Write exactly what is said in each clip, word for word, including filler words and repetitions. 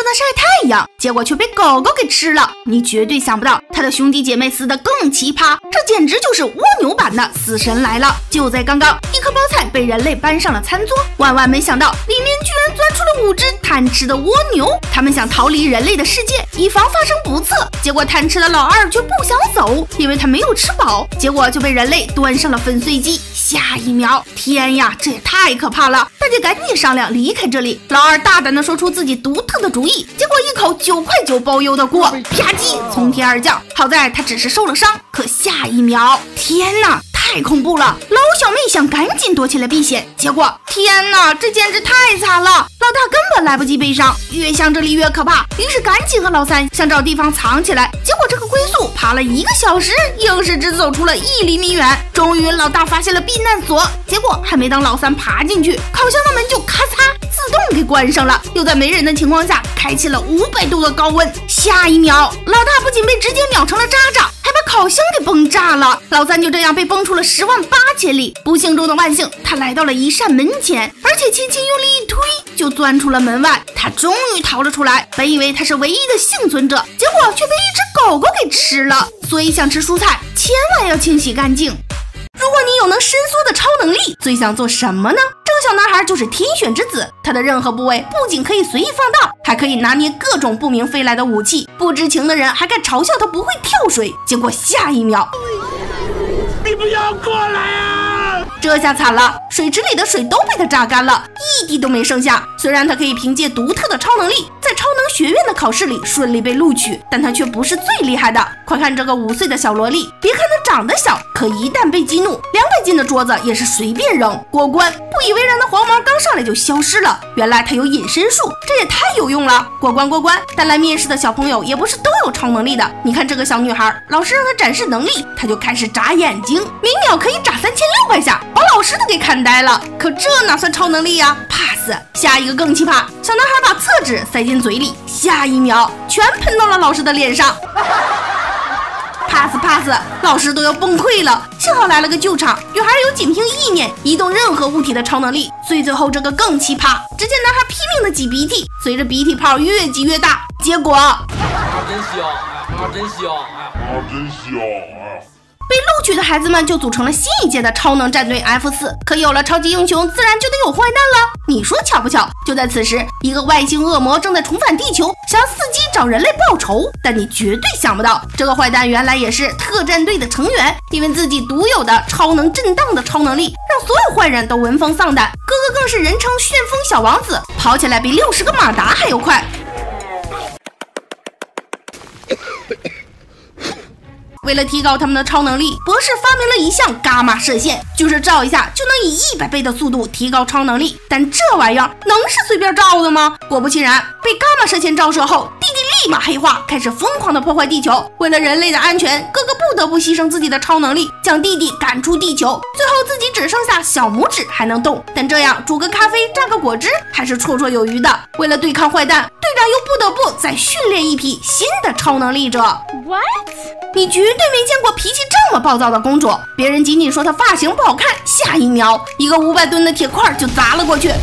那晒太阳，结果却被狗狗给吃了。你绝对想不到，他的兄弟姐妹死得更奇葩，这简直就是蜗牛版的死神来了。就在刚刚，一颗包菜被人类搬上了餐桌，万万没想到，里面居然钻出了五只贪吃的蜗牛。他们想逃离人类的世界，以防发生不测。结果贪吃的老二却不想走，因为他没有吃饱，结果就被人类端上了粉碎机。下一秒，天呀，这也太可怕了！大家赶紧商量离开这里。老二大胆地说出自己独特的主意，结果一口九块九包邮的锅，啪叽从天而降。好在他只是受了伤，可下一秒，天哪！太恐怖了！老小妹想赶紧躲起来避险，结果天哪，这简直太惨了！老大根本来不及悲伤，越想这里越可怕，于是赶紧和老三想找地方藏起来。结果这个龟速爬了一个小时，硬是只走出了一厘米远。终于老大发现了避难所，结果还没当老三爬进去，烤箱的门就咔嚓自动给关上了，又在没人的情况下开启了五百度的高温。下一秒，老大不仅被直接秒成了渣渣，还把烤箱给崩炸了。老三就这样被崩出了十万八千里。不幸中的万幸，他来到了一扇门前，而且轻轻用力一推，就钻出了门外。他终于逃了出来。本以为他是唯一的幸存者，结果却被一只狗狗给吃了。所以想吃蔬菜，千万要清洗干净。如果你有能伸缩的超能力，最想做什么呢？这个小男孩就是天选之子，他的任何部位不仅可以随意放大，还可以拿捏各种不明飞来的武器。不知情的人还敢嘲笑他不会跳水，结果下一秒， 你不要过来啊！ 这下惨了，水池里的水都被他榨干了，一滴都没剩下。虽然他可以凭借独特的超能力在超能学院的考试里顺利被录取，但他却不是最厉害的。快看这个五岁的小萝莉，别看他长得小，可一旦被激怒，两百斤的桌子也是随便扔。过关，不以为然的黄毛刚上来就消失了，原来他有隐身术，这也太有用了。过关过关，但来面试的小朋友也不是都有超能力的。你看这个小女孩，老师让她展示能力，她就开始眨眼睛，每秒可以眨三千六百下，把老师都给看呆了。可这哪算超能力呀 ？pass。下一个更奇葩，小男孩把厕纸塞进嘴里，下一秒全喷到了老师的脸上。pass pass， 老师都要崩溃了。幸好来了个救场，女孩有仅凭意念移动任何物体的超能力。最最后这个更奇葩，只见男孩拼命的挤鼻涕，随着鼻涕泡越挤越大，结果啊真香，啊真香，啊真香啊！ 被录取的孩子们就组成了新一届的超能战队 F 四， 可有了超级英雄，自然就得有坏蛋了。你说巧不巧？就在此时，一个外星恶魔正在重返地球，想要伺机找人类报仇。但你绝对想不到，这个坏蛋原来也是特战队的成员，因为自己独有的超能震荡的超能力，让所有坏人都闻风丧胆。哥哥更是人称旋风小王子，跑起来比六十个马达还要快。为了提高他们的超能力，博士发明了一项伽马射线，就是照一下就能以一百倍的速度提高超能力。但这玩意儿能是随便照的吗？果不其然，被伽马射线照射后，弟弟立马黑化，开始疯狂的破坏地球。为了人类的安全，哥哥不得不牺牲自己的超能力，将弟弟赶出地球。最后自己只剩下小拇指还能动，但这样煮个咖啡、榨个果汁还是绰绰有余的。为了对抗坏蛋，队长又不得不再训练一批新的超能力者。What？ 你绝对没见过脾气这么暴躁的公主，别人仅仅说她发型不好看，下一秒一个五百吨的铁块就砸了过去。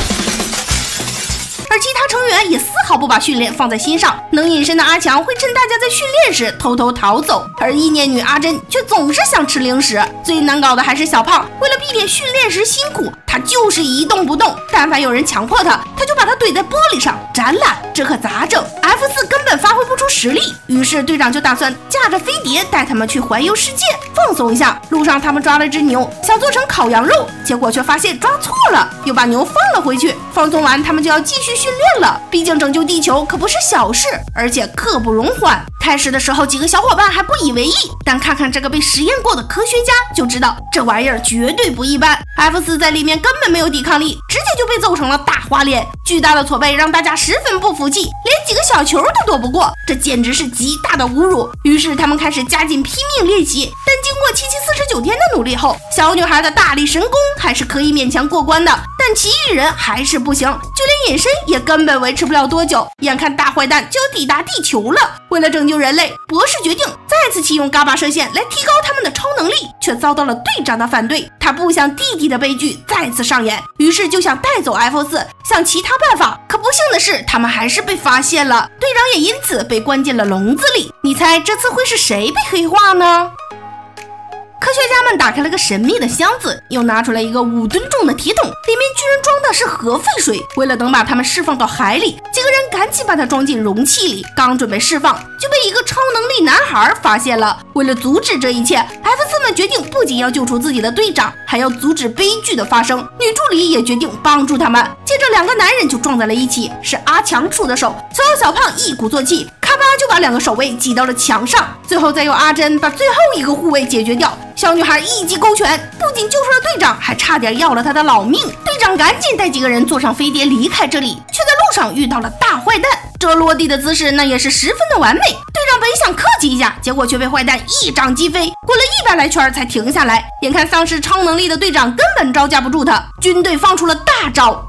而其他成员也丝毫不把训练放在心上，能隐身的阿强会趁大家在训练时偷偷逃走，而意念女阿珍却总是想吃零食。最难搞的还是小胖，为了避免训练时辛苦，他就是一动不动，但凡有人强迫他，他就把他怼在玻璃上展览，这可咋整？ F 四 根本发挥不出实力，于是队长就打算驾着飞碟带他们去环游世界，放松一下。路上他们抓了只牛，想做成烤羊肉，结果却发现抓错了，又把牛放了回去。放松完，他们就要继续训练了，毕竟拯救地球可不是小事，而且刻不容缓。开始的时候，几个小伙伴还不以为意，但看看这个被实验过的科学家，就知道这玩意儿绝对不一般。F 四 在里面根本没有抵抗力，直接就被揍成了大花脸。巨大的挫败让大家十分不服气，连几个小球都躲不过，这简直是极大的侮辱。于是他们开始加紧拼命练习，但经过七七四十九天的努力后，小女孩的大力神功还是可以勉强过关的，但其余人还是不行，就连隐身也根本维持不了多久。眼看大坏蛋就要抵达地球了，为了拯救人类，博士决定再次启用伽马射线来提高他们的超能力，却遭到了队长的反对。他不想弟弟的悲剧再次上演，于是就想带走 F 四，想其他办法。可不幸的是，他们还是被发现了，队长也因此被关进了笼子里。你猜这次会是谁被黑化呢？科学家们打开了个神秘的箱子，又拿出来一个五吨重的铁桶，里面居然装的是核废水。为了能把它们释放到海里，几个人赶紧把它装进容器里，刚准备释放，就被一个超能力男孩发现了。为了阻止这一切 ，F 四们决定不仅要救出自己的队长，还要阻止悲剧的发生。女助理也决定帮助他们。接着，两个男人就撞在了一起，是阿强出的手，小小胖一鼓作气，咔吧就把两个守卫挤到了墙上。最后再由阿珍把最后一个护卫解决掉。小女孩一记勾拳，不仅救出了队长，还差点要了他的老命。队长赶紧带几个人坐上飞碟离开这里，却在路上遇到了大坏蛋。这落地的姿势那也是十分的完美。队长本想客气一下，结果却被坏蛋一掌击飞，滚了一百来圈才停下来。眼看丧失超能力的队长根本招架不住他，军队放出了大招。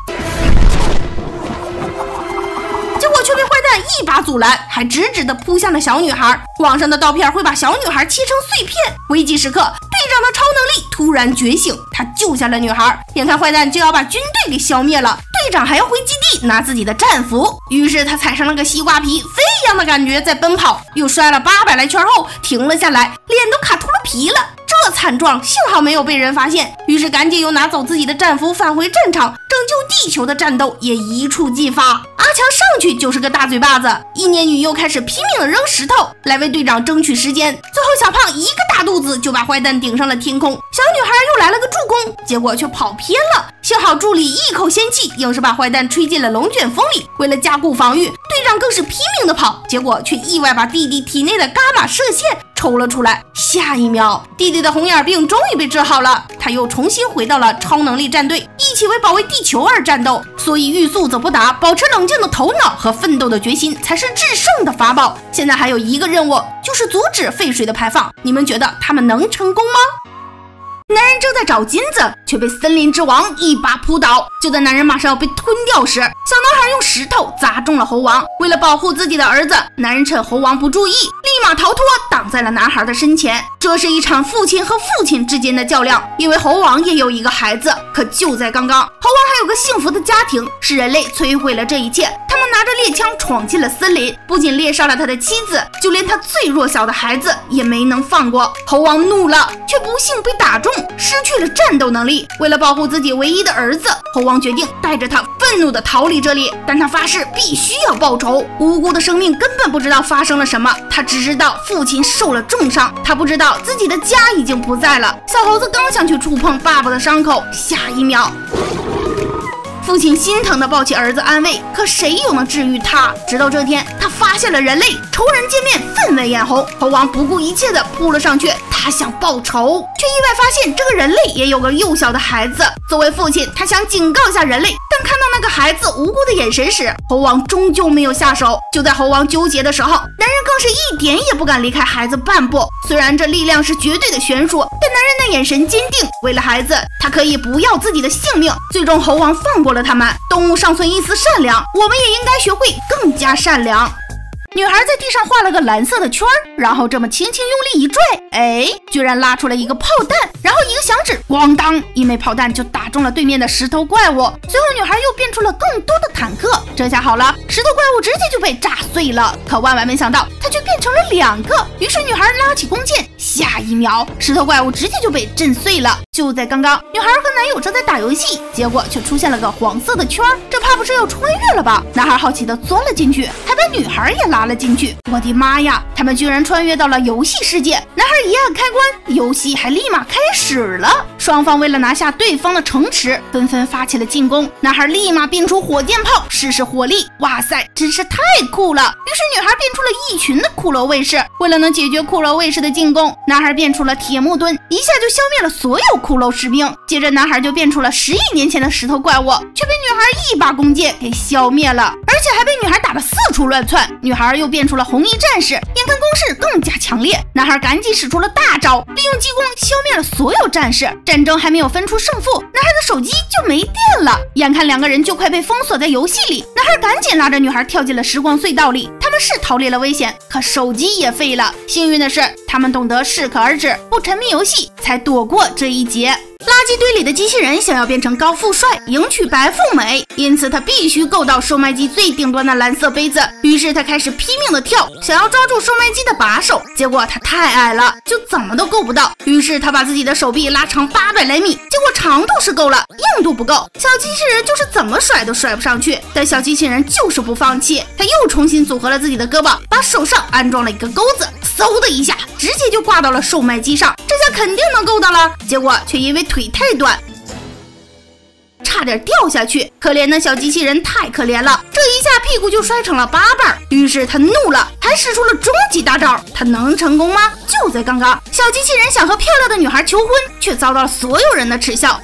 结果却被坏蛋一把阻拦，还直直地扑向了小女孩。网上的刀片会把小女孩切成碎片。危急时刻，队长的超能力突然觉醒，他救下了女孩。眼看坏蛋就要把军队给消灭了，队长还要回基地拿自己的战服，于是他踩上了个西瓜皮，飞一样的感觉在奔跑，又摔了八百来圈后停了下来，脸都卡秃了皮了。这惨状幸好没有被人发现，于是赶紧又拿走自己的战服返回战场，拯救地球的战斗也一触即发。阿强上去就是个大嘴巴子，一年女又开始拼命的扔石头来为队长争取时间。最后小胖一个大肚子就把坏蛋顶上了天空，小女孩又来了个助攻，结果却跑偏了。幸好助理一口仙气，硬是把坏蛋吹进了龙卷风里。为了加固防御，队长更是拼命的跑，结果却意外把弟弟体内的伽马射线抽了出来。下一秒，弟弟的红眼病终于被治好了，他又重新回到了超能力战队，一起为保卫地球而战斗。所以欲速则不达，保持冷静的头脑和奋斗的决心才是制胜的法宝。现在还有一个任务，就是阻止废水的排放，你们觉得他们能成功吗？男人正在找金子，却被森林之王一把扑倒。就在男人马上要被吞掉时，小男孩用石头砸中了猴王。为了保护自己的儿子，男人趁猴王不注意，立马逃脱，挡在了男孩的身前。这是一场父亲和父亲之间的较量，因为猴王也有一个孩子。可就在刚刚，猴王还有个幸福的家庭，是人类摧毁了这一切。他们拿着猎枪闯进了森林，不仅猎杀了他的妻子，就连他最弱小的孩子也没能放过。猴王怒了，却不幸被打中，失去了战斗能力。为了保护自己唯一的儿子，猴王决定带着他愤怒地逃离这里，但他发誓必须要报仇。无辜的生命根本不知道发生了什么，他只知道父亲受了重伤，他不知道自己的家已经不在了。小猴子刚想去触碰爸爸的伤口，下一秒父亲心疼地抱起儿子安慰，可谁又能治愈他？直到这天，他发现了人类，仇人见面，分外眼红。猴王不顾一切地扑了上去，他想报仇，却意外发现这个人类也有个幼小的孩子。作为父亲，他想警告一下人类，但看到那个孩子无辜的眼神时，猴王终究没有下手。就在猴王纠结的时候，男人更是一点也不敢离开孩子半步。虽然这力量是绝对的悬殊，但男人的眼神坚定，为了孩子，他可以不要自己的性命。最终，猴王放过了他们。动物尚存一丝善良，我们也应该学会更加善良。女孩在地上画了个蓝色的圈，然后这么轻轻用力一拽，哎，居然拉出了一个炮弹，然后一个响指，咣当，一枚炮弹就打中了对面的石头怪物。随后女孩又变出了更多的坦克，这下好了，石头怪物直接就被炸碎了。可万万没想到，它却变成了两个。于是女孩拉起弓箭，下一秒，石头怪物直接就被震碎了。就在刚刚，女孩和男友正在打游戏，结果却出现了个黄色的圈，这怕不是要穿越了吧？男孩好奇地钻了进去，还把女孩也拉了进去。我的妈呀，他们居然穿越到了游戏世界！男孩一按开关，游戏还立马开始了。双方为了拿下对方的城池，纷纷发起了进攻。男孩立马变出火箭炮，试试火力。哇塞，真是太酷了！于是女孩变出了一群的骷髅卫士。为了能解决骷髅卫士的进攻，男孩变出了铁木墩，一下就消灭了所有骷髅士兵。接着男孩就变出了十亿年前的石头怪物，却被女孩一把弓箭给消灭了，而且还被女孩打得四处乱窜。女孩又变出了红衣战士，眼看攻势更加强烈。男孩赶紧使出了大招，利用激光消灭了所有战士。战争还没有分出胜负，男孩的手机就没电了。眼看两个人就快被封锁在游戏里，男孩赶紧拉着女孩跳进了时光隧道里。他们是逃离了危险，可手机也废了。幸运的是，他们懂得适可而止，不沉迷游戏，才躲过这一劫。垃圾堆里的机器人想要变成高富帅，迎娶白富美，因此他必须够到售卖机最顶端的蓝色杯子。于是他开始拼命的跳，想要抓住售卖机的把手，结果他太矮了，就怎么都够不到。于是他把自己的手臂拉长八百来米，结果长度是够了，硬度不够。小机器人就是怎么甩都甩不上去，但小机器人就是不放弃，他又重新组合了自己的胳膊，把手上安装了一个钩子，嗖的一下，直接就挂到了售卖机上。这下肯定能够到了，结果却因为腿太短，差点掉下去。可怜的小机器人太可怜了，这一下屁股就摔成了八瓣。于是他怒了，还使出了终极大招。他能成功吗？就在刚刚，小机器人想和漂亮的女孩求婚，却遭到了所有人的耻笑。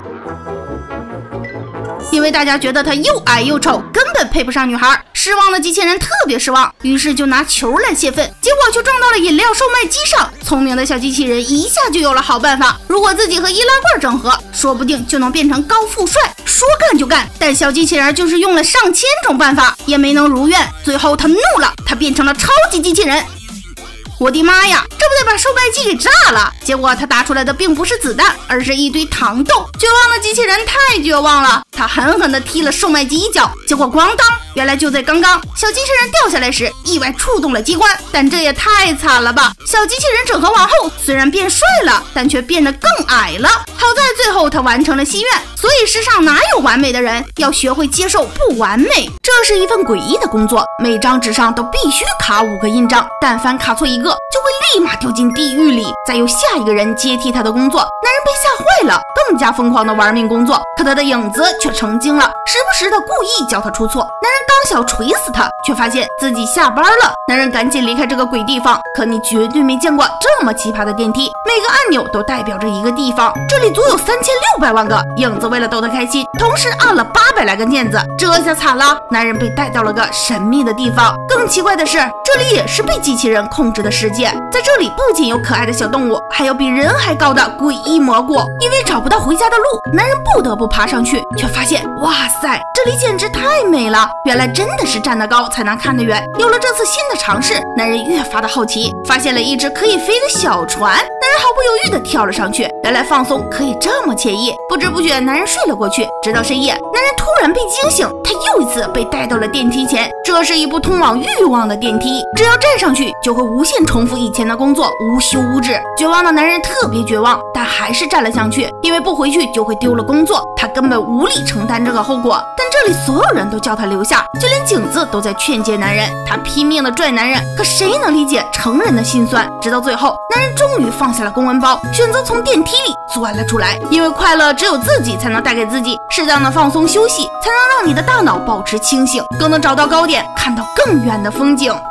因为大家觉得他又矮又丑，根本配不上女孩。失望的机器人特别失望，于是就拿球来泄愤，结果却撞到了饮料售卖机上。聪明的小机器人一下就有了好办法，如果自己和易拉罐整合，说不定就能变成高富帅。说干就干，但小机器人就是用了上千种办法，也没能如愿。最后他怒了，他变成了超级机器人。我的妈呀，这不得把售卖机给炸了！结果他打出来的并不是子弹，而是一堆糖豆。绝望的机器人太绝望了，他狠狠地踢了售卖机一脚，结果咣当！原来就在刚刚，小机器人掉下来时意外触动了机关，但这也太惨了吧！小机器人整合完后虽然变帅了，但却变得更矮了。好在最后他完成了心愿，所以世上哪有完美的人，要学会接受不完美。这是一份诡异的工作，每张纸上都必须卡五个印章，但凡卡错一个，就会立马掉进地狱里，再由下一个人接替他的工作。男人被吓坏了，更加疯狂的玩命工作，可他的影子却成精了，时不时的故意叫他出错。男人刚想锤死他，却发现自己下班了。男人赶紧离开这个鬼地方，可你绝对没见过这么奇葩的电梯，每个按钮都代表着一个地方，这里足有三千六百万个。影子为了逗他开心，同时按了八百来个键子，这下惨了，男人被带到了个神秘的地方。更奇怪的是，这里也是被机器人控制的世界，在这里不仅有可爱的小动物，还有比人还高的诡异蘑菇。因为找不到回家的路，男人不得不爬上去，却发现哇塞，这里简直太美了，原来真的是站得高才能看得远。有了这次新的尝试，男人越发的好奇，发现了一只可以飞的小船，男人毫不犹豫的跳了上去。原来放松可以这么惬意，不知不觉男人睡了过去，直到深夜，男人突然被惊醒，他又一次被带到了电梯前。这是一部通往欲望的电梯，只要站上去就会无限重复以前的工作，无休无止。绝望的男人特别绝望，但还是站了上去，因为不回去就会丢了工作，他根本无力承担这个后果。但这里所有人都叫他留下，就连景子都在劝诫男人。他拼命的拽男人，可谁能理解成人的心酸？直到最后，男人终于放下了公文包，选择从电梯里钻了出来。因为快乐只有自己才能带给自己，适当的放松休息，才能让你的大脑保持清醒，更能找到高点，看到更远的风景。